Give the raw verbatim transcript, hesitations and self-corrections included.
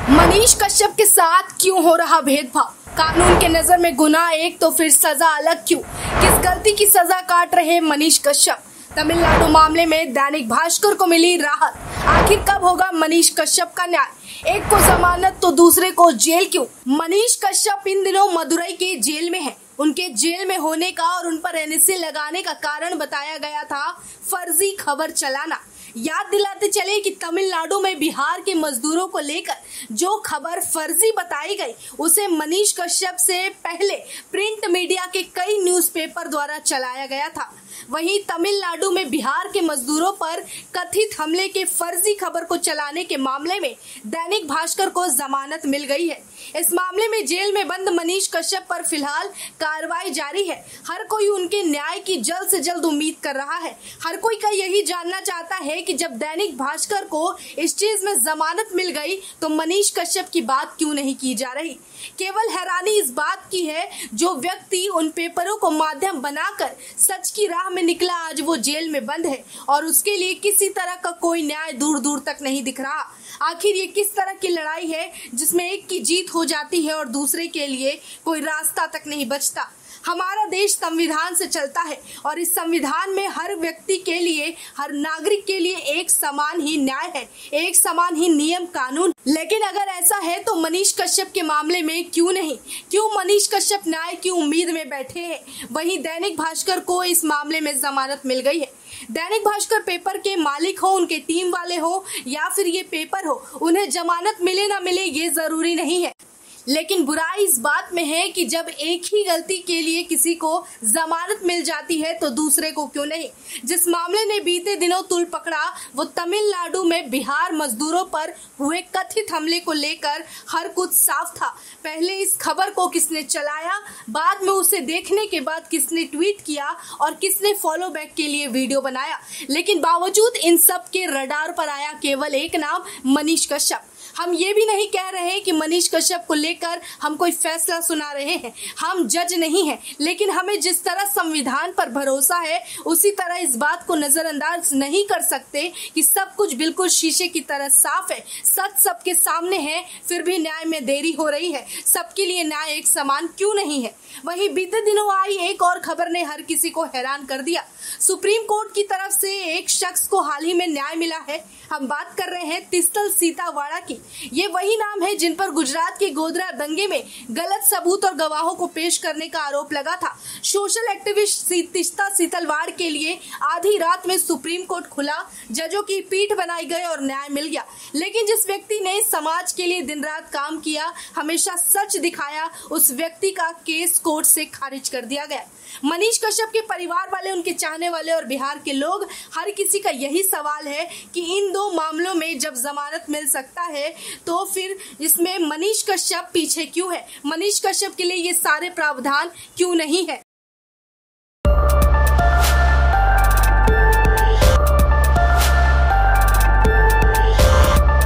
मनीष कश्यप के साथ क्यों हो रहा भेदभाव? कानून के नजर में गुनाह एक तो फिर सजा अलग क्यों? किस गलती की सजा काट रहे मनीष कश्यप? तमिलनाडु मामले में दैनिक भास्कर को मिली राहत। आखिर कब होगा मनीष कश्यप का न्याय? एक को जमानत तो दूसरे को जेल क्यों? मनीष कश्यप इन दिनों मदुरई के जेल में हैं। उनके जेल में होने का और उन पर एनएसए लगाने का कारण बताया गया था फर्जी खबर चलाना। याद दिलाते चले कि तमिलनाडु में बिहार के मजदूरों को लेकर जो खबर फर्जी बताई गई उसे मनीष कश्यप से पहले प्रिंट मीडिया के कई न्यूज़पेपर द्वारा चलाया गया था। वहीं तमिलनाडु में बिहार के मजदूरों पर कथित हमले के फर्जी खबर को चलाने के मामले में दैनिक भास्कर को जमानत मिल गई है। इस मामले में जेल में बंद मनीष कश्यप पर फिलहाल कार्रवाई जारी है। हर कोई उनके न्याय की जल्द से जल्द उम्मीद कर रहा है। हर कोई का यही जानना चाहता है कि जब दैनिक भास्कर को इस चीज में जमानत मिल गई तो मनीष कश्यप की बात क्यों नहीं की जा रही। केवल हैरानी इस बात की है जो व्यक्ति उन पेपरों को माध्यम बनाकर सच की राह में निकला आज वो जेल में बंद है और उसके लिए किसी तरह का कोई न्याय दूर दूर तक नहीं दिख रहा। आखिर ये किस तरह की लड़ाई है जिसमें एक की जीत हो जाती है और दूसरे के लिए कोई रास्ता तक नहीं बचता। हमारा देश संविधान से चलता है और इस संविधान में हर व्यक्ति के लिए, हर नागरिक के लिए एक समान ही न्याय है, एक समान ही नियम कानून। लेकिन अगर ऐसा है तो मनीष कश्यप के मामले में क्यों नहीं? क्यों मनीष कश्यप न्याय की उम्मीद में बैठे हैं? वहीं दैनिक भास्कर को इस मामले में जमानत मिल गई है। दैनिक भास्कर पेपर के मालिक हो, उनके टीम वाले हो या फिर ये पेपर हो, उन्हें जमानत मिले ना मिले ये जरूरी नहीं है। लेकिन बुराई इस बात में है कि जब एक ही गलती के लिए किसी को जमानत मिल जाती है तो दूसरे को क्यों नहीं। जिस मामले ने बीते दिनों तूल पकड़ा वो तमिलनाडु में बिहार मजदूरों पर हुए कथित हमले को लेकर हर कुछ साफ था। पहले इस खबर को किसने चलाया, बाद में उसे देखने के बाद किसने ट्वीट किया और किसने फॉलो बैक के लिए वीडियो बनाया। लेकिन बावजूद इन सब के रडार पर आया केवल एक नाम, मनीष कश्यप। हम ये भी नहीं कह रहे कि मनीष कश्यप को लेकर हम कोई फैसला सुना रहे हैं, हम जज नहीं हैं, लेकिन हमें जिस तरह संविधान पर भरोसा है उसी तरह इस बात को नजरअंदाज नहीं कर सकते कि सब कुछ बिल्कुल शीशे की तरह साफ है, सच सबके सामने है, फिर भी न्याय में देरी हो रही है। सबके लिए न्याय एक समान क्यों नहीं है? वहीं बीते दिनों आई एक और खबर ने हर किसी को हैरान कर दिया। सुप्रीम कोर्ट की तरफ से एक शख्स को हाल ही में न्याय मिला है। हम बात कर रहे हैं तिस्तल सीतावाड़ा की। ये वही नाम है जिन पर गुजरात के गोधरा दंगे में गलत सबूत और गवाहों को पेश करने का आरोप लगा था। सोशल एक्टिविस्ट तिस्ता सीतलवाड़ के लिए आधी रात में सुप्रीम कोर्ट खुला, जजों की पीठ बनाई गई और न्याय मिल गया। लेकिन जिस व्यक्ति ने समाज के लिए दिन रात काम किया, हमेशा सच दिखाया, उस व्यक्ति का केस कोर्ट से खारिज कर दिया गया। मनीष कश्यप के परिवार वाले, उनके चाहने वाले और बिहार के लोग, हर किसी का यही सवाल है कि इन दो मामलों में जब जमानत मिल सकता है तो फिर इसमें मनीष कश्यप पीछे क्यों है? मनीष कश्यप के लिए ये सारे प्रावधान क्यों नहीं है?